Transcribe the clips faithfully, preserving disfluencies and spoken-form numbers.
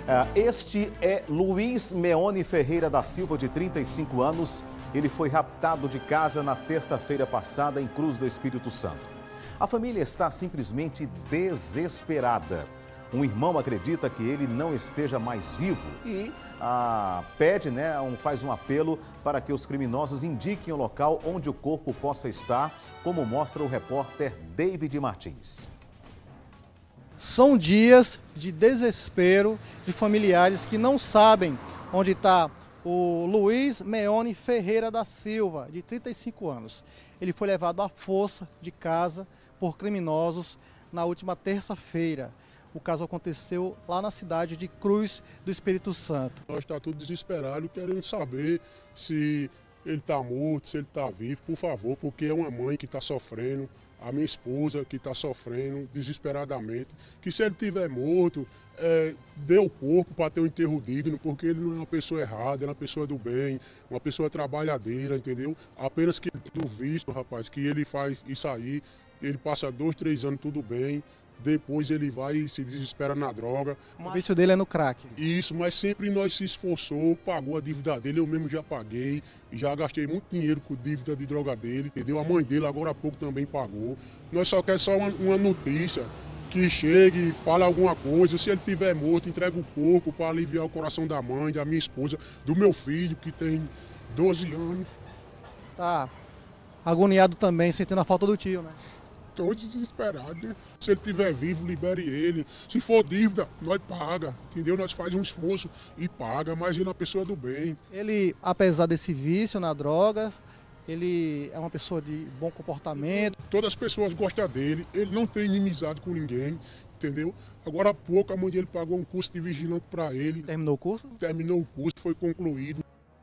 Este é Luiz Meone Ferreira da Silva, de trinta e cinco anos. Ele foi raptado de casa na terça-feira passada em Cruz do Espírito Santo. A família está simplesmente desesperada. Um irmão acredita que ele não esteja mais vivo e ah, pede, né, um, faz um apelo para que os criminosos indiquem o local onde o corpo possa estar, como mostra o repórter David Martins. São dias de desespero de familiares que não sabem onde está o Luiz Meone Ferreira da Silva, de trinta e cinco anos. Ele foi levado à força de casa por criminosos na última terça-feira. O caso aconteceu lá na cidade de Cruz do Espírito Santo. Nós estamos todos desesperados, querendo saber se ele está morto, se ele está vivo, por favor, porque é uma mãe que está sofrendo, a minha esposa que está sofrendo desesperadamente, que se ele estiver morto, é, dê o corpo para ter um enterro digno, porque ele não é uma pessoa errada, ele é uma pessoa do bem, uma pessoa trabalhadeira, entendeu? Apenas que do visto, rapaz, que ele faz isso aí, ele passa dois, três anos tudo bem, depois ele vai e se desespera na droga. O vício dele é no crack. Isso, mas sempre nós se esforçou, pagou a dívida dele, eu mesmo já paguei, já gastei muito dinheiro com dívida de droga dele, entendeu? A mãe dele agora há pouco também pagou. Nós só queremos só uma, uma notícia, que chegue, fale alguma coisa, se ele estiver morto, entregue o corpo para aliviar o coração da mãe, da minha esposa, do meu filho, que tem doze anos. Tá agoniado também, sentindo a falta do tio, né? Estou desesperado. Se ele estiver vivo, libere ele. Se for dívida, nós paga, entendeu? Nós faz um esforço e paga, mas ele é uma pessoa do bem. Ele, apesar desse vício na droga, ele é uma pessoa de bom comportamento. Todas as pessoas gostam dele, ele não tem inimizade com ninguém, entendeu? Agora há pouco a mãe dele pagou um curso de vigilante para ele. Terminou o curso? Terminou o curso, foi concluído.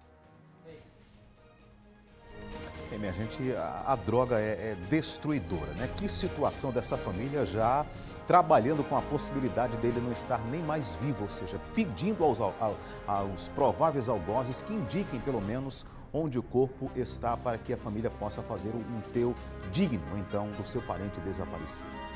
É, minha gente, a, a droga é, é destruidora, né? Que situação dessa família já trabalhando com a possibilidade dele não estar nem mais vivo, ou seja, pedindo aos, aos, aos prováveis algozes que indiquem pelo menos onde o corpo está para que a família possa fazer um enterro digno, então, do seu parente desaparecido.